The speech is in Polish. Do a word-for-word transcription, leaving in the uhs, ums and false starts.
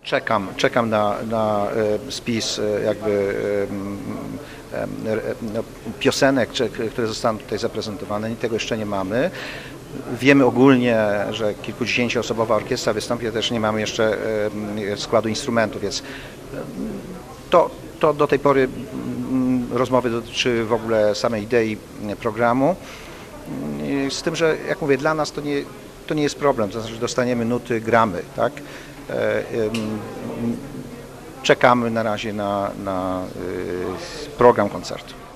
Czekam, czekam na, na spis jakby piosenek, które zostaną tutaj zaprezentowane. Tego jeszcze nie mamy. Wiemy ogólnie, że kilkudziesięcioosobowa orkiestra wystąpi, też nie mamy jeszcze składu instrumentów, więc to, to do tej pory rozmowy dotyczy w ogóle samej idei programu. Z tym, że jak mówię, dla nas to nie, to nie jest problem, to znaczy dostaniemy nuty, gramy, tak? Czekamy na razie na, na program koncertu.